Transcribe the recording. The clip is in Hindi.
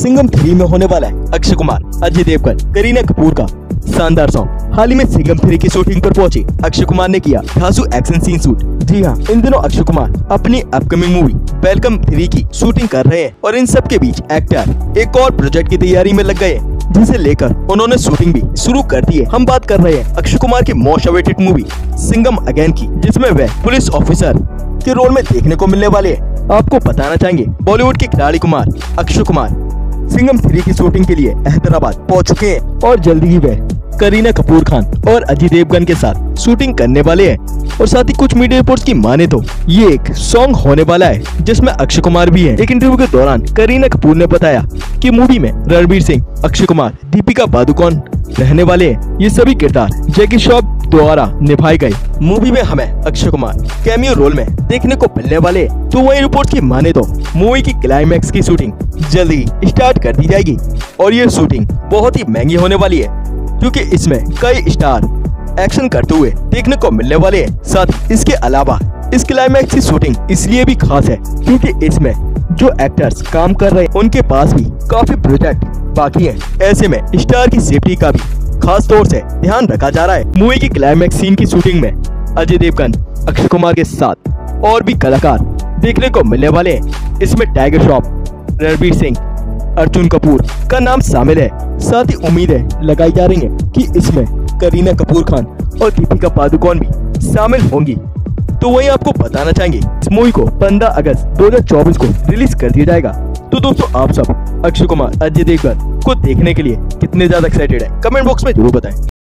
सिंघम 3 में होने वाला है अक्षय कुमार, अजय देवगन, करीना कपूर का शानदार सॉन्ग। हाल ही में सिंघम 3 की शूटिंग पर पहुंचे अक्षय कुमार ने किया धांसू एक्शन सीन शूट। जी हाँ, इन दिनों अक्षय कुमार अपनी अपकमिंग मूवी वेलकम 3 की शूटिंग कर रहे हैं और इन सब के बीच एक्टर एक और प्रोजेक्ट की तैयारी में लग गए हैं, जिसे लेकर उन्होंने शूटिंग भी शुरू कर दी है। हम बात कर रहे हैं अक्षय कुमार की most awaited movie Singham again की, जिसमें वह पुलिस ऑफिसर के रोल में देखने को मिलने वाले हैं। आपको बताना चाहेंगे बॉलीवुड के खिलाड़ी कुमार अक्षय कुमार सिंघम 3 की शूटिंग के लिए हैदराबाद पहुंच चुके हैं और जल्दी ही वह करीना कपूर खान और अजय देवगन के साथ शूटिंग करने वाले हैं। और साथ ही कुछ मीडिया रिपोर्ट्स की माने तो ये एक सॉन्ग होने वाला है जिसमें अक्षय कुमार भी है। एक इंटरव्यू के दौरान करीना कपूर ने बताया कि मूवी में रणवीर सिंह, अक्षय कुमार, दीपिका पादुकोण रहने वाले हैं। ये सभी किरदार जैकी श्रॉफ द्वारा निभाए गए। मूवी में हमें अक्षय कुमार कैमियो रोल में देखने को मिलने वाले। तो वही रिपोर्ट की माने तो मूवी की क्लाइमैक्स की शूटिंग जल्दी स्टार्ट कर दी जाएगी और ये शूटिंग बहुत ही महंगी होने वाली है, क्योंकि इसमें कई स्टार एक्शन करते हुए देखने को मिलने वाले हैं। साथ इसके अलावा इस क्लाइमैक्स की शूटिंग इसलिए भी खास है क्योंकि इसमें जो एक्टर्स काम कर रहे हैं उनके पास भी काफी प्रोजेक्ट बाकी हैं। ऐसे में स्टार की सेफ्टी का भी खास तौर से ध्यान रखा जा रहा है। मूवी की क्लाइमैक्स सीन की शूटिंग में अजय देवगन, अक्षय कुमार के साथ और भी कलाकार देखने को मिलने वाले हैं। इसमें टाइगर श्रॉफ, रणवीर सिंह, अर्जुन कपूर का नाम शामिल है। साथ ही उम्मीदें लगाई जा रही हैं कि इसमें करीना कपूर खान और दीपिका पादुकोण भी शामिल होंगी। तो वही आपको बताना चाहेंगे इस मूवी को 15 अगस्त 2024 को रिलीज कर दिया जाएगा। तो दोस्तों, आप सब अक्षय कुमार, अजय देवगन को देखने के लिए कितने ज्यादा एक्साइटेड है, कमेंट बॉक्स में जरूर बताएं।